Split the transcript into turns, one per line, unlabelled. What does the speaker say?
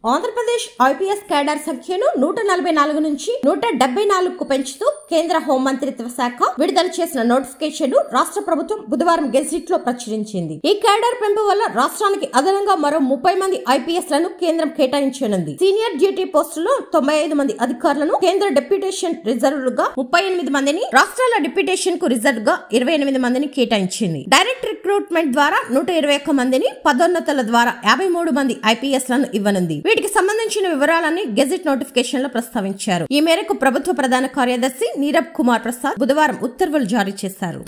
Andhra Pradesh IPS cadre సంఖ్యను 144 నుంచి 174కు పెంచుతూ కేంద్ర హోంమంత్రిత్వ శాఖ విడుదల చేసిన నోటిఫికేషన్ రాష్ట్ర ప్రభుత్వం బుధవారం గెజిట్ లో ప్రచురించింది. ఈ క్యాడర్ పెంపు వల్ల రాష్ట్రానికి అదనంగా మరో 30 మంది ఐపీఎస్ లను కేంద్రం కేటాయించనుంది. సీనియర్ డ్యూటీ పోస్టులో 95 మంది అధికారులను కేంద్ర డెప్యుటేషన్ రిజర్వ్ గా 38 మందిని, రాష్ట్రాల డిప్యూటేషన్ కు రిజర్వ్ గా 28 మందిని కేటాయించింది. డైరెక్ట్ రిక్రూట్మెంట్ ద్వారా 121 మందిని, పదోన్నతుల ద్వారా 53 మంది ఐపీఎస్ లను ఇవ్వనుంది. వీటికి సంబంధించిన వివరాలన్నీ గెజిట్ నోటిఫికేషన్ లో ప్రస్తావించారు. ఈ మేరకు ప్రభుత్వ ప్రధాన కార్యదర్శి నీరబ్ కుమార్ ప్రసాద్ బుధవారం ఉత్తర్వులు జారీ చేశారు.